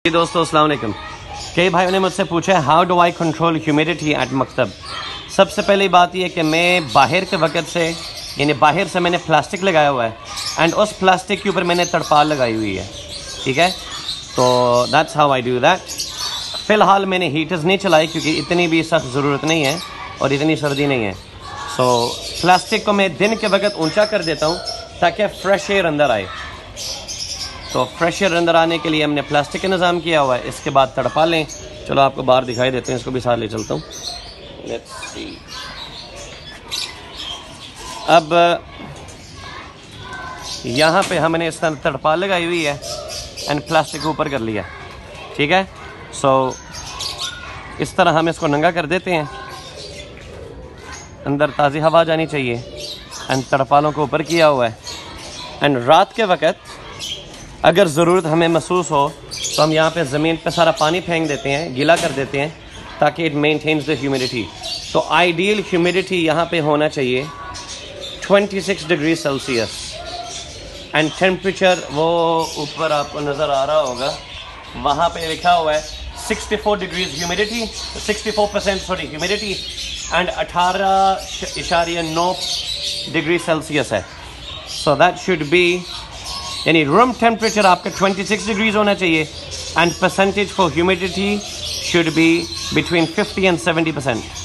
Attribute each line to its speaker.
Speaker 1: दोस्तों अस्सलाम वालेकुम। कई भाइयों ने मुझसे पूछा है how do I control humidity at मकतब। सबसे पहली बात यह कि मैं बाहर के वक्त से यानी बाहर से मैंने प्लास्टिक लगाया हुआ है एंड उस प्लास्टिक के ऊपर मैंने तड़पाल लगाई हुई है, ठीक है। तो that's how I do that. फ़िलहाल मैंने हीटर्स नहीं चलाई क्योंकि इतनी भी सख्त ज़रूरत नहीं है और इतनी सर्दी नहीं है। सो प्लास्टिक को मैं दिन के वक्त ऊंचा कर देता हूँ ताकि फ्रेश एयर अंदर आए। तो फ्रेश एयर अंदर आने के लिए हमने प्लास्टिक का निज़ाम किया हुआ है। इसके बाद तड़पा लें। चलो आपको बाहर दिखाई देते हैं, इसको भी साथ ले चलता हूँ। Let's see. अब यहाँ पे हमने इस तरह तड़पाल लगाई हुई है एंड प्लास्टिक को ऊपर कर लिया, ठीक है। सो इस तरह हम इसको नंगा कर देते हैं, अंदर ताज़ी हवा जानी चाहिए एंड तड़पालों को ऊपर किया हुआ है। एंड रात के वक्त अगर ज़रूरत हमें महसूस हो तो हम यहाँ पे ज़मीन पे सारा पानी फेंक देते हैं, गीला कर देते हैं ताकि इट मेंटेन्स द ह्यूमिडिटी। तो आइडियल ह्यूमिडिटी यहाँ पे होना चाहिए 26 डिग्री सेल्सियस एंड टेम्परेचर वो ऊपर आपको नज़र आ रहा होगा, वहाँ पे लिखा हुआ है 64 degrees humidity, 64% sorry humidity and 18.9 degree Celsius है। सो दैट शुड बी यानी रूम टेम्परेचर आपका 26 डिग्रीज होना चाहिए and percentage for humidity should be between 50 and 70%।